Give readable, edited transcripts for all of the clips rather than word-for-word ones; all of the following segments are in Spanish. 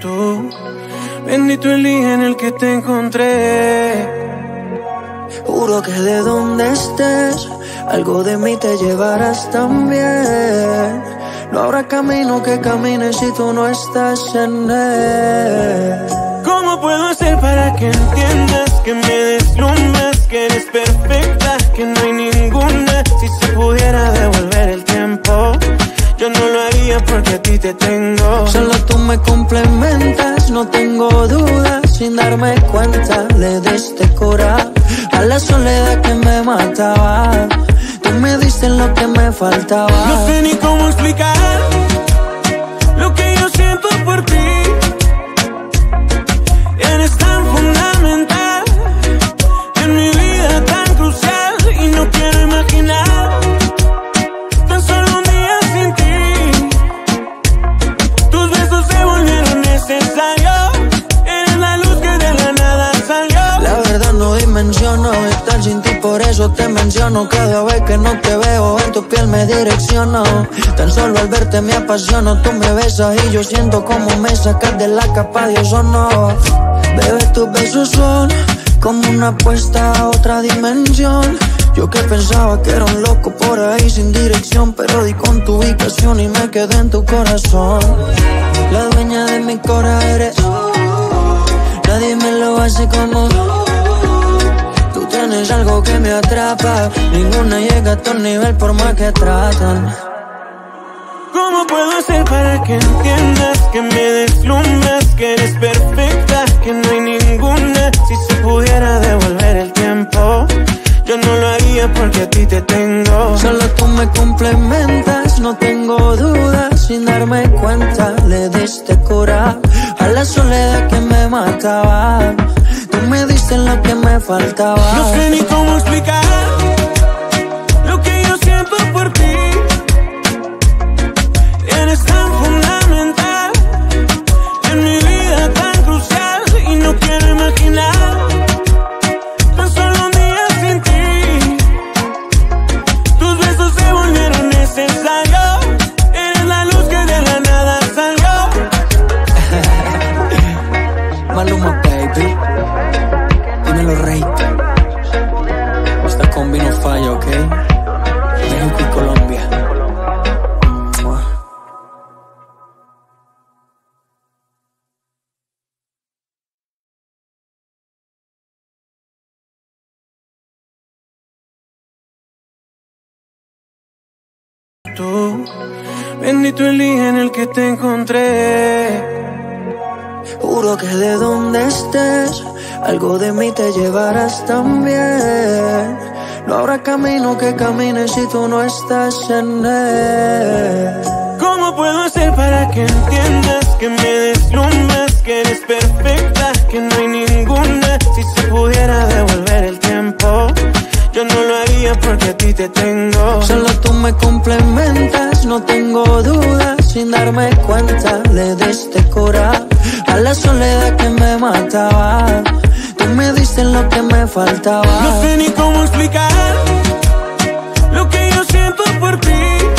Tú, bendito el día en el que te encontré. Juro que de donde estés, algo de mí te llevarás también. No habrá camino que camine si tú no estás en él. ¿Cómo puedo hacer para que entiendas que me deslumbras, que eres perfecta, que no hay ninguna? Si se pudiera devolver el tiempo, yo no lo haría porque a ti te tengo. Solo tú me complementas, no tengo dudas. Sin darme cuenta le diste cura a la soledad que me mataba. Tú me diste lo que me faltaba. No sé ni cómo explicar lo que yo siento por ti. Eres tan fundamental en mi vida, tan crucial, y no quiero imaginar tan solo un día sin ti. Tus besos se volvieron necesarios. Eres la luz que de la nada salió. La verdad no dimensiono estar sin ti, por eso te menciono. Cada vez que no te veo en tu piel me direcciono. Tan solo al verte me apasiono. Tú me besas y yo siento como me sacas de la capa de ozono. Bebé, tus besos son como una apuesta a otra dimensión. Yo que pensaba que era un loco por ahí sin dirección, pero di con tu ubicación y me quedé en tu corazón. La dueña de mi corazón eres tú. Nadie me lo hace como tú. Tienes algo que me atrapa. Ninguna llega a tu nivel por más que tratan. ¿Cómo puedo hacer para que entiendas que me deslumbras, que eres perfecta, que no hay ninguna? Si se pudiera devolver el tiempo, yo no lo haría porque a ti te tengo. Solo tú me complementas, no tengo dudas. Sin darme cuenta le diste cura a la soledad que me mataba. Tú me diste lo que me faltaba. No sé ni cómo explicar lo que yo siento por ti. Eres tan fundamental en mi vida, tan crucial, y no quiero imaginar tan solo un día sin ti. Tus besos se volvieron necesarios. Eres la luz que de la nada salió. Maluma, baby. Dímelo, rey. Esta combi no falla, ¿ok? México y Colombia. Tú, bendito el día en el que te encontré. Juro que de donde estés, algo de mí te llevarás también. No habrá camino que camine si tú no estás en él. ¿Cómo puedo hacer para que entiendas que me deslumbras, que eres perfecta, que no hay ninguna? Si se pudiera devolver el tiempo, yo no lo haría porque a ti te tengo. Solo tú me complementas, no tengo dudas. Sin darme cuenta le diste cura a la soledad que me mataba. Tú me diste lo que me faltaba. No sé ni cómo explicar lo que yo siento por ti.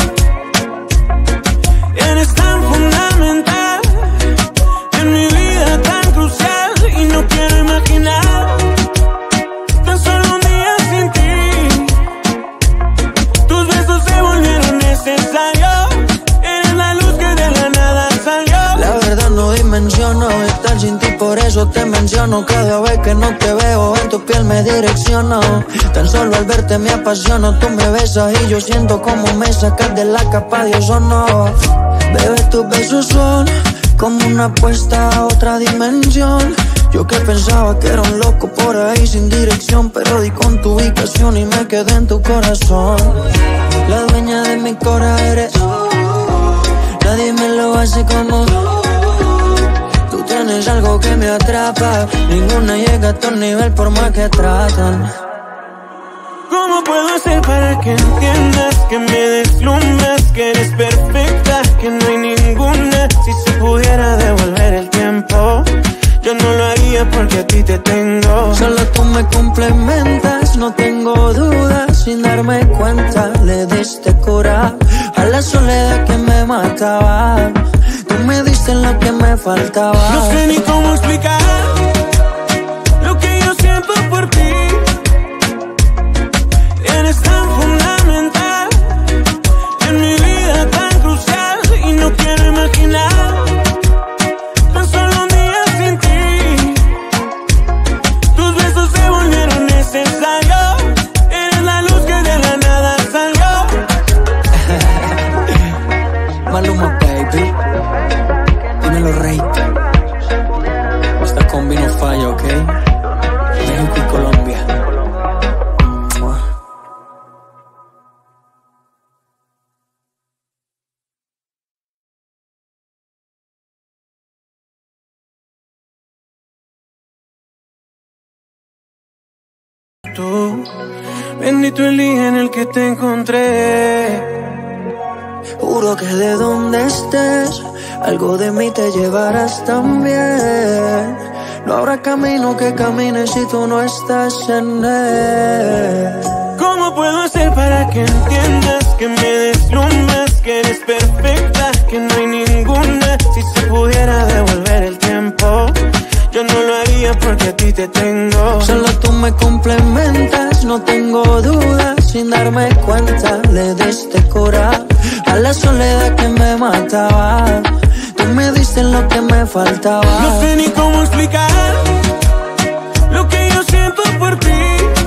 Eres tan fundamental en mi vida, tan crucial, y no quiero imaginar tan solo un día sin ti. Tus besos se volvieron necesarios. Eres la luz que de la nada salió. La verdad no dimensiono estar sin ti, por eso te menciono. Cada vez que no te veo en tu piel me direcciono. Tan solo al verte me apasiono. Tú me besas y yo siento como me sacas de la capa de ozono. Bebé, tus besos son como una apuesta a otra dimensión. Yo que pensaba que era un loco por ahí sin dirección, pero di con tu ubicación y me quedé en tu corazón. La dueña de mi corazón eres tú. Nadie me lo hace como tú. Tienes algo que me atrapa. Ninguna llega a tu nivel por más que tratan. ¿Cómo puedo hacer para que entiendas que me deslumbras, que eres perfecta, que no hay ninguna? Si se pudiera devolver el tiempo, yo no lo haría porque a ti te tengo. Solo tú me complementas, no tengo dudas. Sin darme cuenta le diste cura a la soledad que me mataba. Tú me diste lo que me faltaba. No sé ni cómo explicar lo que yo siento por ti. Eres tan fundamental en mi vida, tan crucial, y no quiero imaginar tan solo un día sin ti. Tus besos se volvieron necesarios. Eres la luz que de la nada salió. Maluma, baby. Dímelo, rey. Esta combi no falla, ¿ok? México y Colombia. Tú, bendito el día en el que te encontré. Juro que de donde estés, algo de mí te llevarás también. No habrá camino que camine si tú no estás en él. ¿Cómo puedo hacer para que entiendas que me deslumbras, que eres perfecta, que no hay ninguna? Si se pudiera devolver el tiempo, yo no lo haría porque a ti te tengo. Solo tú me complementas, no tengo dudas. Sin darme cuenta le diste cura a la soledad que me mataba. Tú me diste lo que me faltaba. No sé ni cómo explicar lo que yo siento por ti.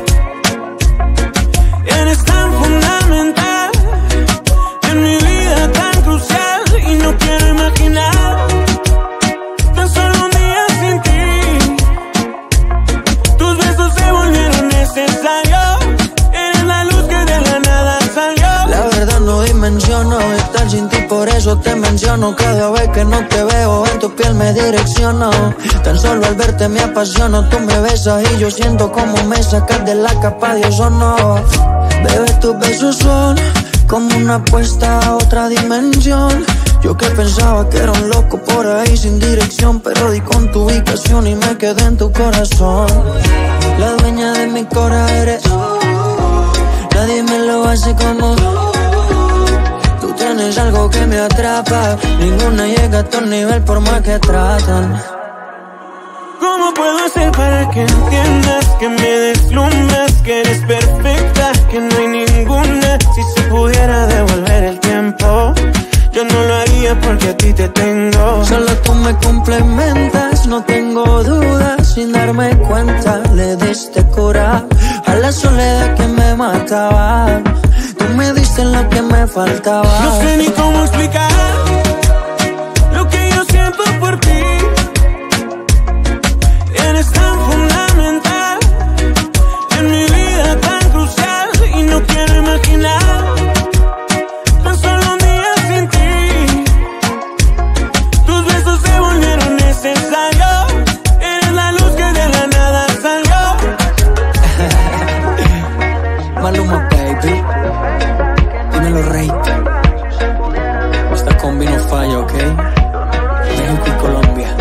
Eres tan fundamental en mi vida, tan crucial, y no quiero imaginar tan solo un día sin ti. Tus besos se volvieron necesarios. Eres la luz que de la nada salió. La verdad no dimensiono estar sin ti, por eso te menciono. Cada vez que no te veo en tu piel me direcciono. Tan solo al verte me apasiono. Tú me besas y yo siento como me sacas de la capa de ozono. Bebé, tus besos son como una apuesta a otra dimensión. Yo que pensaba que era un loco por ahí sin dirección, pero di con tu ubicación y me quedé en tu corazón. La dueña de mi corazón eres tú. Nadie me lo hace como tú. Tienes algo que me atrapa. Ninguna llega a tu nivel por más que tratan. ¿Cómo puedo hacer para que entiendas que me deslumbras, que eres perfecta, que no hay ninguna? Si se pudiera devolver el tiempo, yo no lo haría porque a ti te tengo. Solo tú me complementas, no tengo dudas. Sin darme cuenta le diste cura a la soledad que me mataba. Tú me diste lo que me faltaba. No sé ni cómo explicar lo que yo siento por ti. Eres tan fundamental en mi vida, tan crucial, y no quiero imaginar tan solo un día sin ti. Tus besos se volvieron necesarios. Eres la luz que de la nada salió. Maluma, baby. Dímelo, rey. Esta combi no falla, ¿ok? México y Colombia.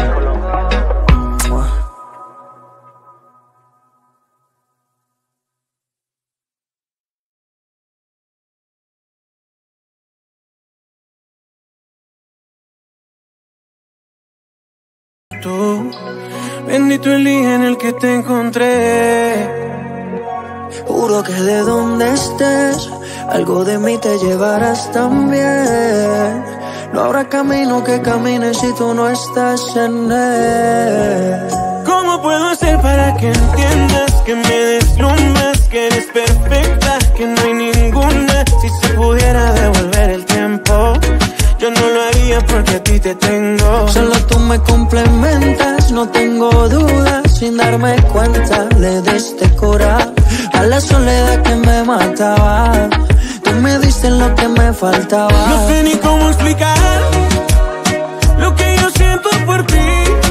Tú, bendito el día en el que te encontré. Juro que de donde estés, algo de mí te llevarás también. No habrá camino que camine si tú no estás en él. ¿Cómo puedo hacer para que entiendas que me deslumbras, que eres perfecta, que no hay ninguna? Si se pudiera devolver el tiempo, yo no lo haría porque a ti te tengo. Solo tú me complementas, no tengo dudas. Sin darme cuenta le diste cura a la soledad que me mataba. Tú me diste lo que me faltaba. No sé ni cómo explicar lo que yo siento por ti.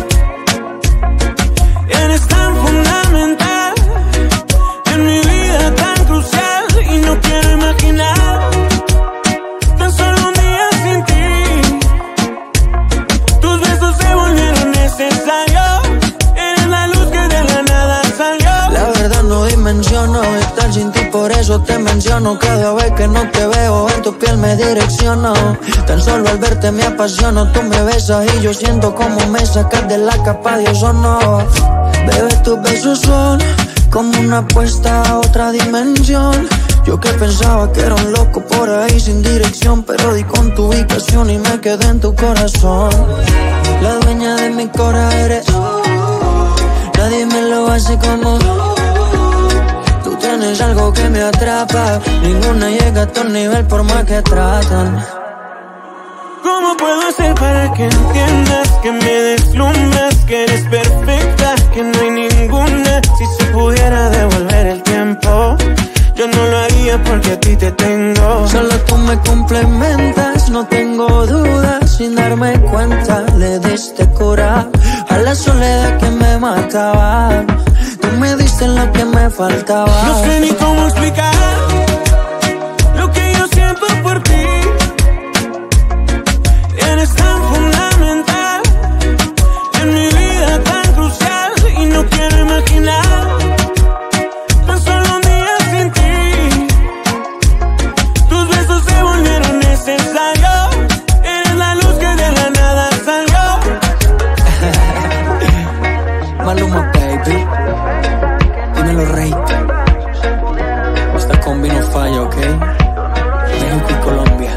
Eres tan fundamental en mi vida, tan crucial, y no quiero imaginar tan solo un día sin ti. Tus besos se volvieron necesarios. Eres la luz que de la nada salió. La verdad no dimensiono estar sin ti, por por eso te menciono. Cada vez que no te veo, en tu piel me direcciono. Tan solo al verte me apasiono. Tú me besas y yo siento como me sacas de la capa de ozono. Bebé, tus besos son como una apuesta a otra dimensión. Yo que pensaba que era un loco por ahí sin dirección, pero di con tu ubicación y me quedé en tu corazón. La dueña de mi corazón eres tú. Nadie me lo hace como tú. Tienes algo que me atrapa. Ninguna llega a tu nivel por más que tratan. ¿Cómo puedo hacer para que entiendas que me deslumbras, que eres perfecta, que no hay ninguna? Si se pudiera devolver el tiempo, yo no lo haría porque a ti te tengo. Solo tú me complementas, no tengo dudas. Sin darme cuenta le diste cura a la soledad que me mataba. Tú me diste lo que me faltaba. No sé ni cómo explicar lo que yo siento por ti. Eres tan fundamental en mi vida, tan crucial, y no quiero imaginar tan solo un día sin ti. Tus besos se volvieron necesarios. Eres la luz que de la nada salió. Maluma, baby. Dímelo, rey. Esta combi no falla, ¿ok? México y Colombia.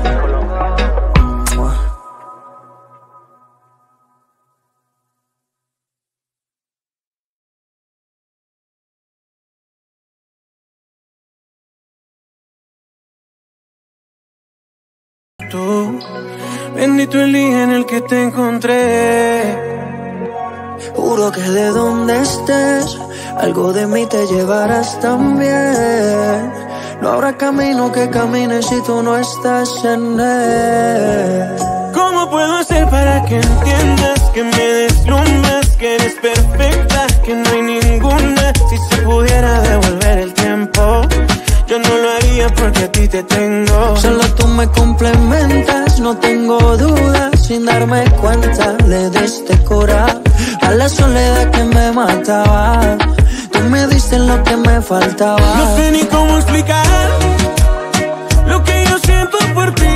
Tú, bendito el día en el que te encontré. Juro que de donde estés, algo de mí te llevarás también. No habrá camino que camines si tú no estás en él. ¿Cómo puedo hacer para que entiendas que me deslumbras, que eres perfecta, que no hay ninguna? Si se pudiera devolver el tiempo, yo no lo haría porque a ti te tengo. Solo tú me complementas, no tengo dudas. Sin darme cuenta le diste cura a la soledad que me mataba. Tú me diste lo que me faltaba. No sé ni cómo explicar lo que yo siento por ti.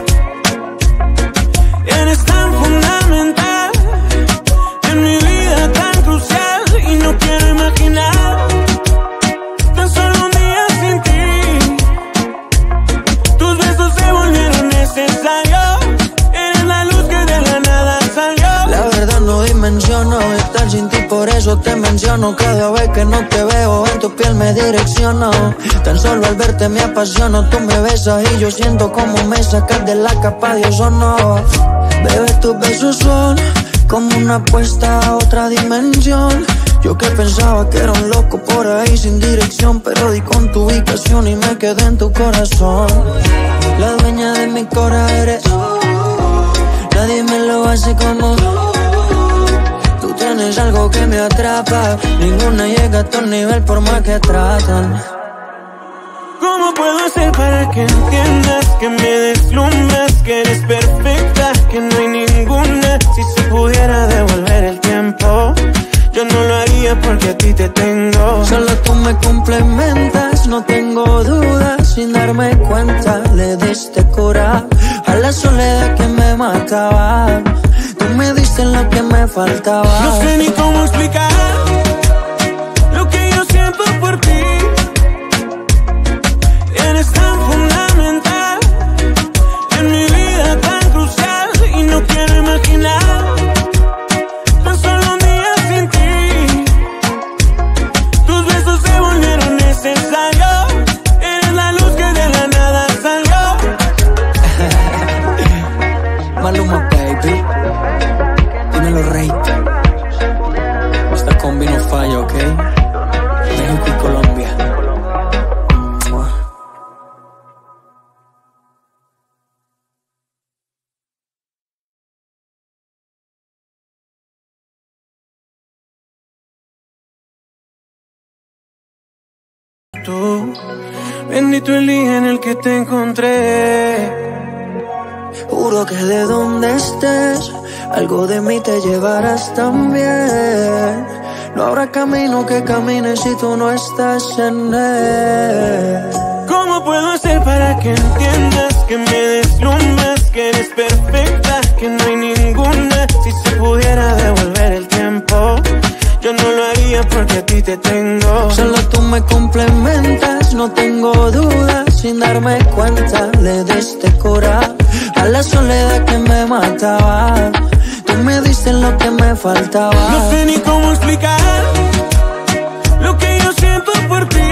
Eres tan fundamental en mi vida, tan crucial, y no quiero imaginar tan solo un día sin ti. Tus besos se volvieron necesarios. Eres la luz que de la nada salió. La verdad no dimensiono estar sin ti, por eso te menciono. Cada vez que no te veo, en tu piel me direcciono. Tan solo al verte me apasiono. Tú me besas y yo siento como me sacas de la capa de ozono. Bebé, tus besos son como una apuesta a otra dimensión. Yo que pensaba que era un loco por ahí sin dirección, pero di con tu ubicación y me quedé en tu corazón. La dueña de mi corazón eres tú. Nadie me lo hace como tú. Tienes algo que me atrapa. Ninguna llega a tu nivel por más que tratan. ¿Cómo puedo hacer para que entiendas que me deslumbras, que eres perfecta, que no hay ninguna? Si se pudiera devolver el tiempo, yo no lo haría porque a ti te tengo. Solo tú me complementas, no tengo dudas. Sin darme cuenta le diste cura a la soledad que me mataba. Tú me diste lo que me faltaba. No sé ni cómo explicar lo que yo siento por ti. Eres tan fundamental en mi vida, tan crucial, y no quiero imaginar tan solo un día sin ti. Tus besos se volvieron necesarios. Eres la luz que de la nada salió. Maluma, baby. Dímelo, rey. Esta combi no falla, ¿ok? México y Colombia. Tú, bendito el día en el que te encontré. Juro que de donde estés, algo de mí te llevarás también. No habrá camino que camine si tú no estás en él. ¿Cómo puedo hacer para que entiendas que me deslumbras, que eres perfecta, que no hay ninguna? Si se pudiera devolver el tiempo, yo no lo haría porque a ti te tengo. Solo tú me complementas, no tengo dudas. Sin darme cuenta le diste cura a la soledad que me mataba. Tú me diste lo que me faltaba. No sé ni cómo explicar lo que yo siento por ti.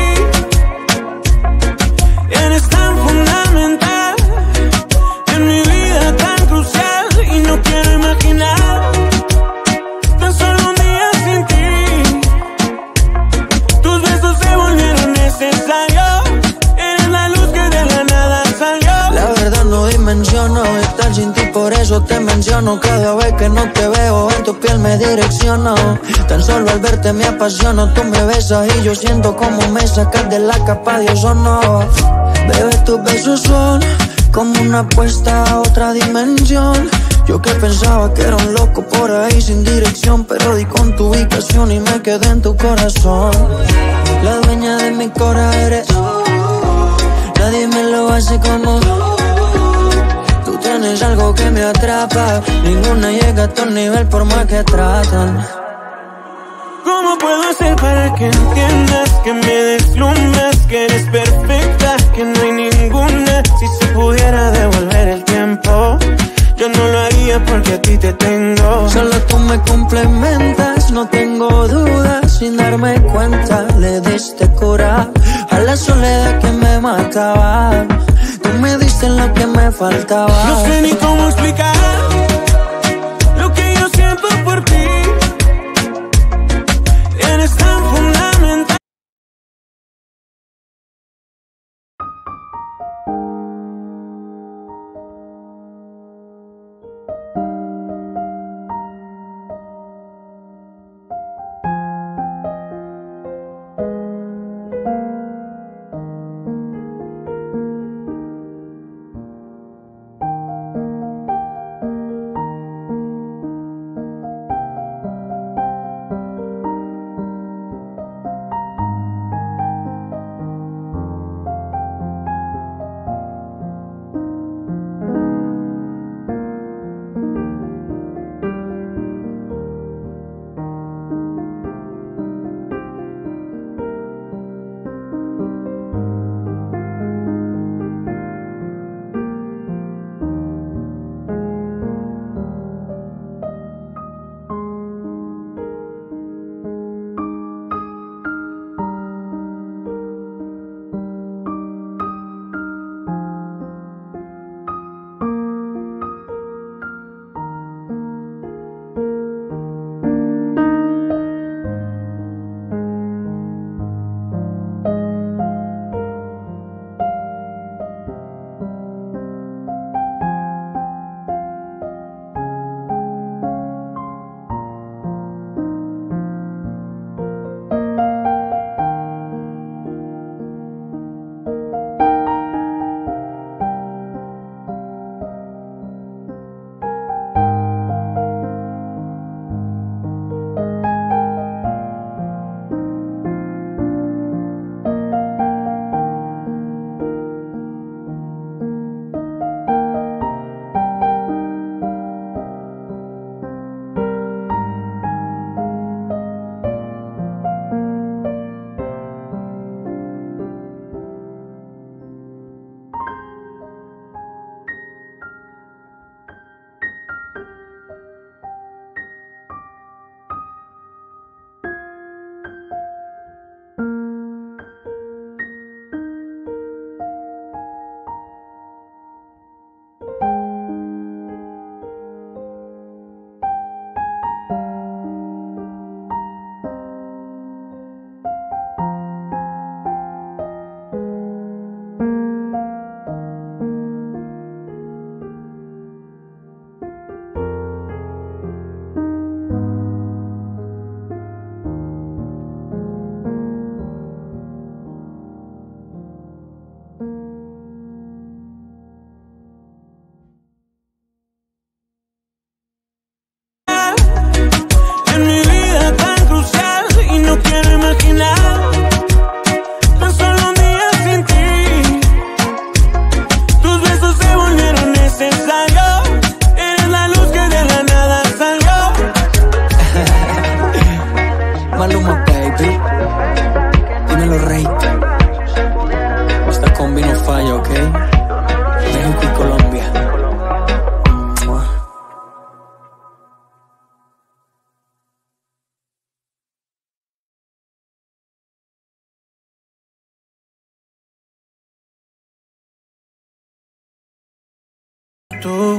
Eres tan fundamental en mi vida, tan crucial, y no quiero imaginar tan solo un día sin ti. Tus besos se volvieron necesarios. Eres la luz que de la nada salió. La verdad no dimensiono estar sin ti, por eso te menciono. Cada vez que no te veo en tu piel me direcciono. Tan solo al verte me apasiono. Tú me besas y yo siento como me sacas de la capa de ozono. Bebé, tus besos son como una apuesta a otra dimensión. Yo que pensaba que era un loco por ahí sin dirección, pero di con tu ubicación y me quedé en tu corazón. La dueña de mi corazón eres tú. Nadie me lo hace como tú. Tienes algo que me atrapa. Ninguna llega a tu nivel por más que tratan. ¿Cómo puedo hacer para que entiendas que me deslumbras, que eres perfecta, que no hay ninguna? Si se pudiera devolver el tiempo, yo no lo haría porque a ti te tengo. Solo tú me complementas, no tengo dudas. Sin darme cuenta le diste cura a la soledad que me mataba. Tú me diste lo que me faltaba. No sé ni cómo explicar lo que yo siento por ti. Eres tan fundamental.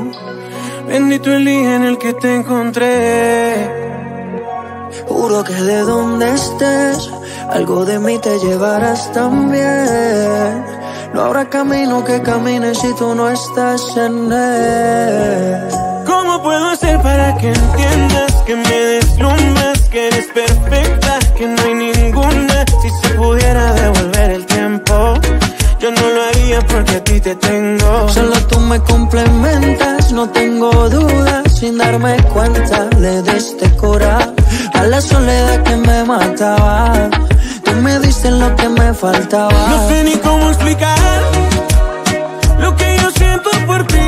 Bendito el día en el que te encontré. Juro que de donde estés, algo de mí te llevarás también. No habrá camino que camine si tú no estás en él. ¿Cómo puedo hacer para que entiendas que me deslumbras, que eres perfecta, que no hay ninguna? Si se pudiera devolver el tiempo, yo no lo haría porque a ti te tengo. Solo tú me complementas, no tengo dudas. Sin darme cuenta le diste cura a la soledad que me mataba. Tú me diste lo que me faltaba. No sé ni cómo explicar lo que yo siento por ti.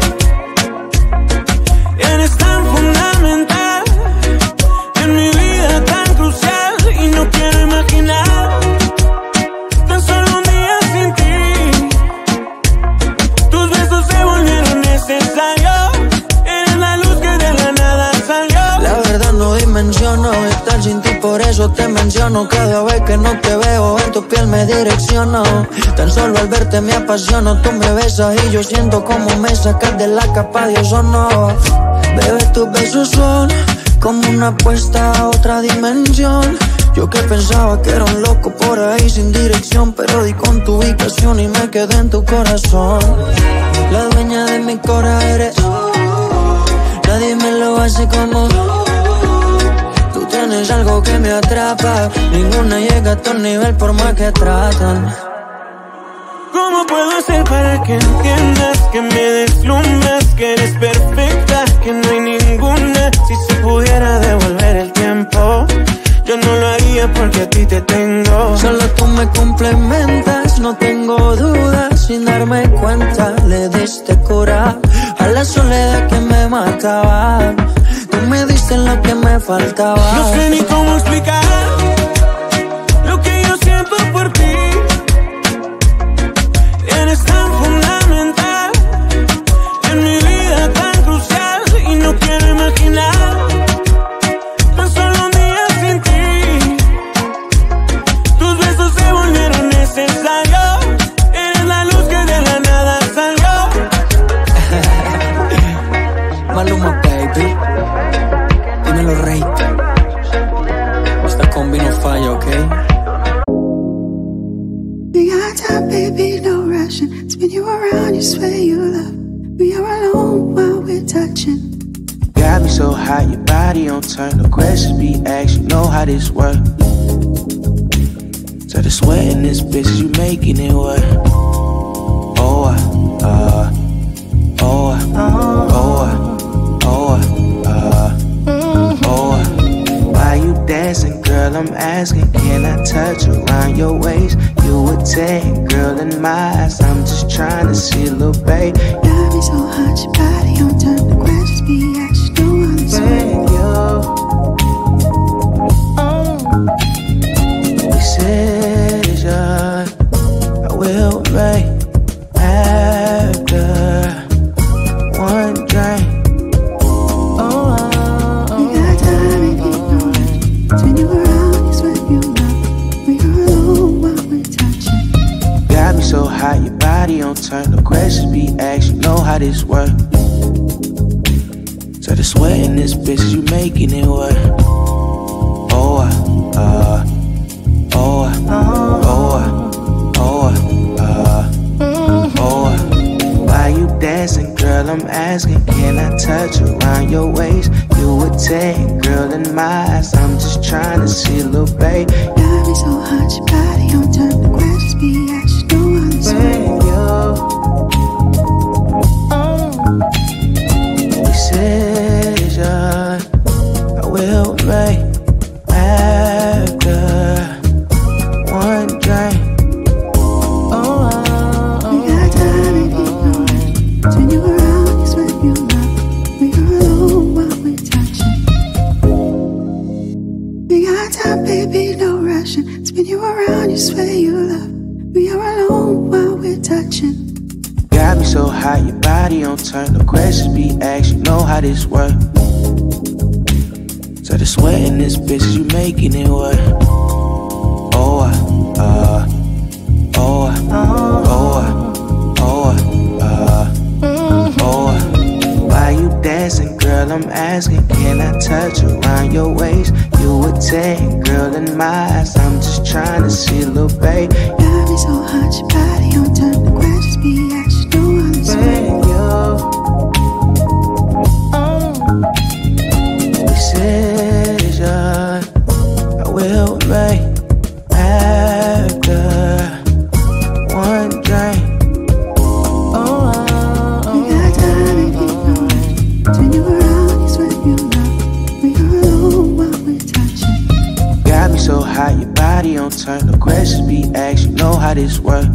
Eres tan fundamental en mi vida, tan crucial, y no quiero imaginar tan solo un día sin ti. Tus besos se volvieron necesarios. Eres la luz que de la nada salió. La verdad no dimensiono estar sin ti, por eso te menciono. Cada vez que no te veo en tu piel me direcciono. Tan solo al verte me apasiono. Tú me besas y yo siento como me sacas de la capa de ozono. Bebé, tus besos son como una apuesta a otra dimensión. Yo que pensaba que era un loco por ahí sin dirección, pero di con tu ubicación y me quedé en tu corazón. La dueña de mi corazón eres tú. Nadie me lo hace como tú. Tienes algo que me atrapa. Ninguna llega a tu nivel por más que tratan. ¿Cómo puedo hacer para que entiendas que me deslumbras, que eres perfecta, que no hay ninguna? Si se pudiera devolver el tiempo, yo no lo haría porque a ti te tengo. Solo tú me complementas, no tengo dudas. Sin darme cuenta le diste cura a la soledad que me mataba. Tú me diste lo que me faltaba. No sé ni cómo explicar lo que yo siento por ti. Eres tan fundamental en mi vida, tan crucial, y no quiero imaginar tan solo un día sin ti. Tus besos se volvieron necesarios. Eres la luz que de la nada salió. Maluma, baby. Dímelo, rey. Esta combi no falla, ¿ok? We got time, baby, no rushing. Spin you around, you swear you love. We are alone while we're touching. Got me so hot, your body on turn. No questions be asked, you know how this work. So the sweat in this bitch, you making it work. Why you dancing, girl? I'm asking, can I touch around your waist? You a 10, girl, in my eyes. I'm just trying to see a little babe. Got me so hot, your body on turn. The questions be asked, you know how this Decision I will make after one drink. We got time, baby, no rush. Spin you around, you swear you love. We are alone while we're touching. Got me so hot, your body on turn. No questions be asked, you know how this work. So the sweat in this bitch, you making it work. Why you dancing, girl? I'm asking, can I touch around your waist? You a 10, girl, in my eyes. I'm just trying to see a little babe. Got me so hot, your body on turn. The questions be asked, you know how this Decision I will make after one drink. We got time, baby, no rush. Spin you around, you swear you love. We are alone while we're touching. We got time, baby, no rushing. Spin you around, you swear you love. We are alone while we're touching. Got me so hot, your body on turn. No questions be asked, you know how this work. So the sweat in this bitch, you making it work. I'm asking, can I touch around your waist? You a 10, girl, in my eyes, I'm just trying to see, little babe. Love is so hot, your body on turn. The questions be asked, you know all this way. Decision I will make after one drink. We got time if you know it. Turn you around, you sweat, you know. We are alone while we're touching. Got me so hot, your body on turn. The questions be asked, you know how this work.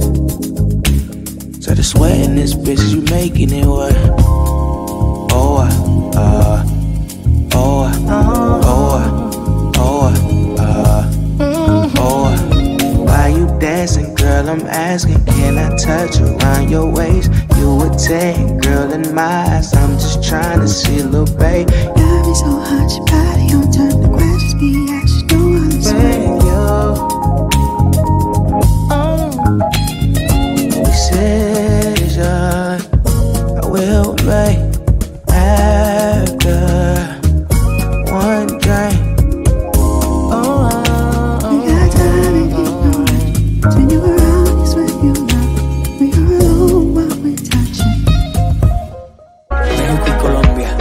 So the sweat in this bitch, you making it work. Why you dancing, girl? I'm asking, can I touch around your waist? You a 10, girl, in my eyes, I'm just trying to see, little babe. Love is so hot, your body on turn. The questions be asked, you know all this way. Decision I will make after one drink. We got time if you know it. Turn you around, you sweat, you know. We are alone while we're touching. México y Colombia.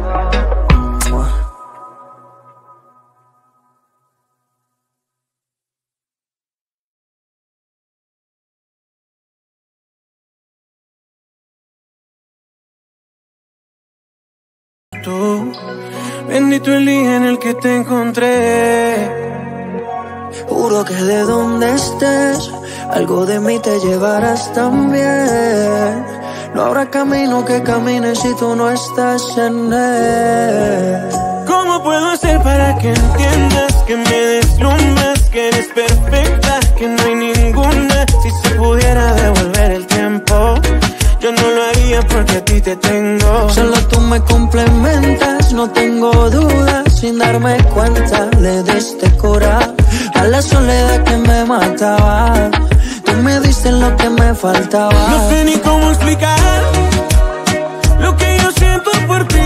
Tú, bendito el día en el que te encontré. Juro que de donde estés, algo de mí te llevarás también. No habrá camino que camine si tú no estás en él. ¿Cómo puedo hacer para que entiendas que me deslumbras, que eres perfecta, que no hay ninguna? Si se pudiera devolver el tiempo, yo no lo haría porque a ti te tengo. Solo tú me complementas, no tengo dudas. Sin darme cuenta le diste cura a la soledad que me mataba. Tú me diste lo que me faltaba. No sé ni cómo explicar lo que yo siento por ti.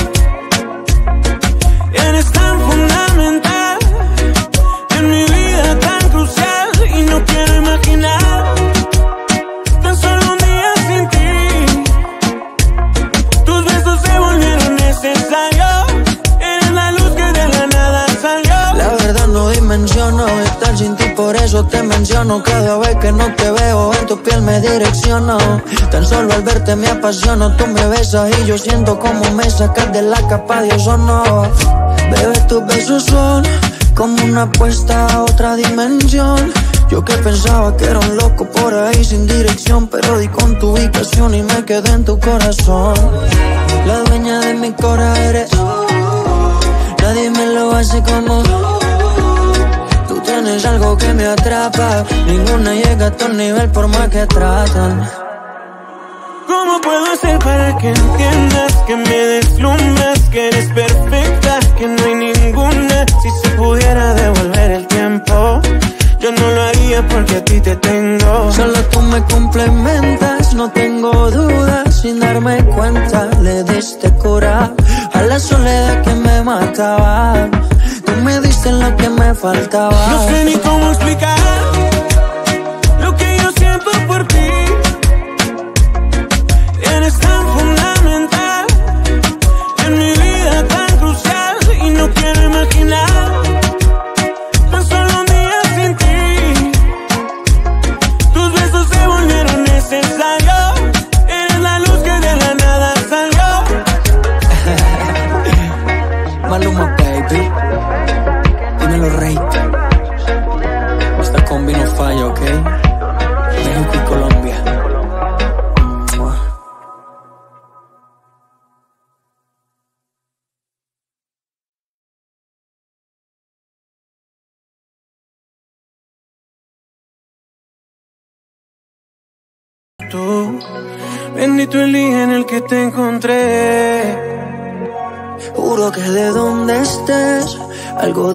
Eres tan fundamental en mi vida, tan crucial, y no quiero imaginar tan solo un día sin ti. Tus besos se volvieron necesarios. Eres la luz que de la nada salió. La verdad no dimensiono estar sin ti, por eso te menciono. Cada vez que no te veo en tu piel me direcciono. Tan solo al verte me apasiono. Tú me besas y yo siento como me sacas de la capa de ozono. Bebé, tus besos son como una apuesta a otra dimensión. Yo que pensaba que era un loco por ahí sin dirección, pero di con tu ubicación y me quedé en tu corazón. La dueña de mi corazón eres tú. Nadie me lo hace como tú. Tienes algo que me atrapa. Ninguna llega a tu nivel por más que tratan. ¿Cómo puedo hacer para que entiendas que me deslumbras, que eres perfecta, que no hay ninguna? Si se pudiera devolver el tiempo, yo no lo haría porque a ti te tengo. Solo tú me complementas, no tengo dudas. Sin darme cuenta le diste cura a la soledad que me mataba. Tú me diste lo que me faltaba. No sé ni cómo explicar lo que yo siento por ti. Eres tan fundamental en mi vida, tan crucial, y no quiero imaginar tan solo un día sin ti. Tus besos se volvieron necesarios. Eres la luz que de la nada salió. Maluma, baby. Dímelo, rey. Esta combi no falla, ¿ok? México y Colombia. Tú, bendito el día en el que te encontré. Juro que de donde estés, algo.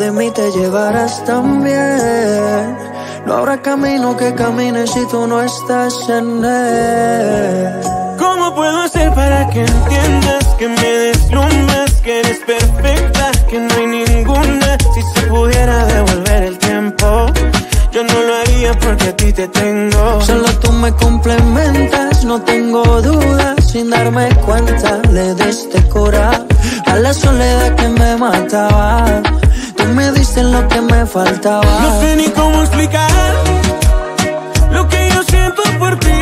de mí te llevarás también. No habrá camino que camine si tú no estás en él. ¿Cómo puedo hacer para que entiendas que me deslumbras, que eres perfecta, que no hay ninguna? Si se pudiera devolver el tiempo, yo no lo haría porque a ti te tengo. Solo tú me complementas, no tengo dudas. Sin darme cuenta le diste cura a la soledad que me mataba. Tú me diste lo que me faltaba. No sé ni cómo explicar lo que yo siento por ti.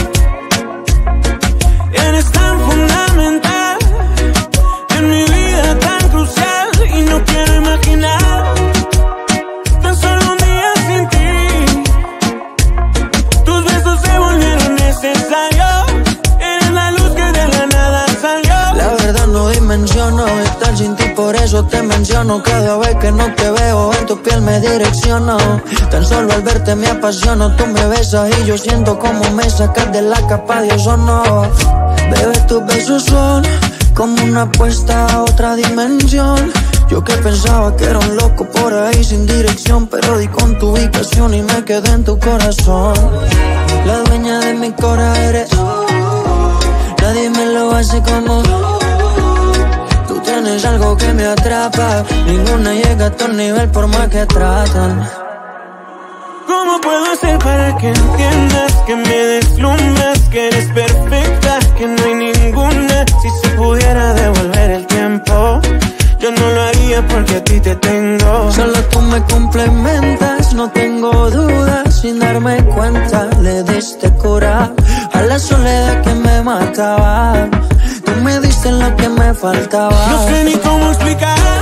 Eres tan fundamental en mi vida, tan crucial, y no quiero imaginar tan solo un día sin ti. Tus besos se volvieron necesarios. Eres la luz que de la nada salió. La verdad no dimensiono estar sin ti, por eso te menciono. Cada vez que no te veo en tu piel me direcciono. Tan solo al verte me apasiono. Tú me besas y yo siento como me sacas de la capa de ozono. Bebé, tus besos son como una apuesta a otra dimensión. Yo que pensaba que era un loco por ahí sin dirección, pero di con tu ubicación y me quedé en tu corazón. La dueña de mi corazón eres tú. Nadie me lo hace como tú. Tienes algo que me atrapa. Ninguna llega a tu nivel por más que tratan. ¿Cómo puedo hacer para que entiendas que me deslumbras, que eres perfecta, que no hay ninguna? Si se pudiera devolver el tiempo, yo no lo haría porque a ti te tengo. Solo tú me complementas, no tengo dudas. Sin darme cuenta le diste cura a la soledad que me mataba. Tú me diste lo que me faltaba. No sé ni cómo explicar